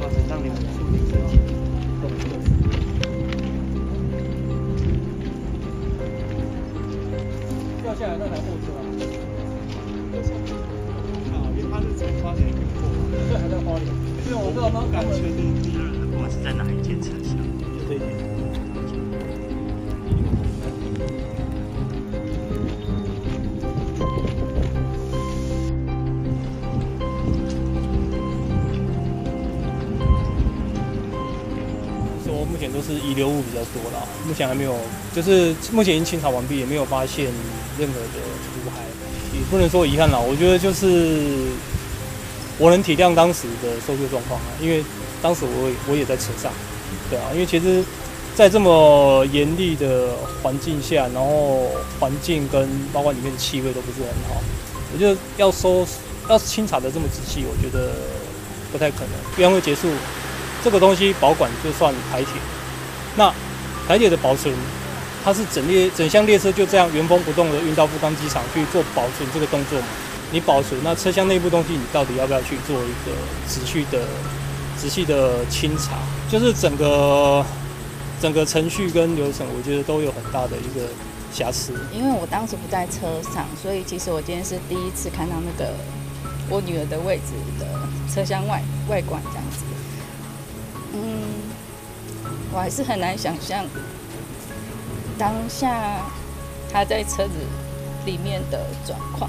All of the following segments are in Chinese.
造成让你们处理自己动作。掉下来那台货车啊， 因为他是从花莲运过来， 所以还在花莲。因为我不知道他不敢确定第二不管是在哪一间车厢， 就这一点。说目前都是遗留物比较多啦，目前还没有，就是目前已经清查完毕，也没有发现任何的污害，也不能说遗憾啦。我觉得就是我能体谅当时的搜救状况啊，因为当时我也在车上，对啊，因为其实，在这么严厉的环境下，然后环境跟包括里面的气味都不是很好，我觉得要清查的这么仔细，我觉得不太可能。运会结束。这个东西保管就算台铁，那台铁的保存，它是整厢列车就这样原封不动的运到富冈机场去做保存这个动作嘛？你保存那车厢内部东西，你到底要不要去做一个仔细的清查？就是整个程序跟流程，我觉得都有很大的一个瑕疵。 因为我当时不在车上，所以其实我今天是第一次看到那个我女儿的位置的车厢外观这样子。我还是很难想象当下他在车子里面的状况，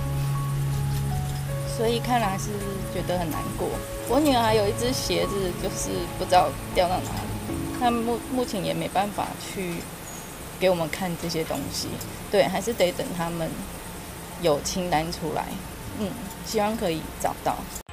所以看来是觉得很难过。我女儿还有一只鞋子，就是不知道掉到哪里，她目前也没办法去给我们看这些东西，对，还是得等他们有清单出来，希望可以找到。